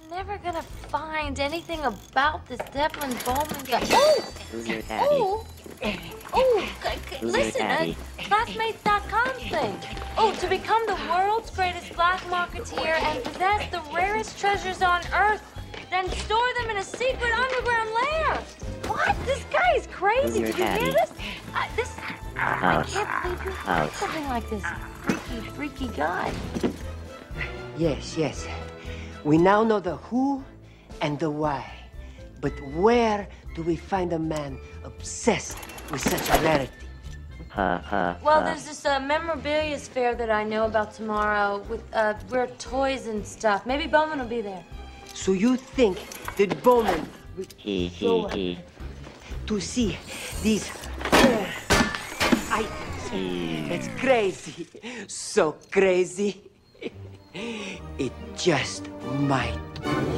never gonna find anything about this Devlin Bowman guy. Who's your daddy? Listen, Classmates.com thing. Oh, to become the world's greatest black marketeer and possess the rarest treasures on Earth, then store them in a secret underground lair. What? This guy is crazy. Did you hear this? I can't believe you find something like this. Freaky guy. Yes. We now know the who and the why. But where do we find a man obsessed with such a rarity? Well, there's this memorabilia fair that I know about tomorrow with rare toys and stuff. Maybe Bowman will be there. So you think that Bowman will show up to see these rare items? It's crazy. So crazy. It just might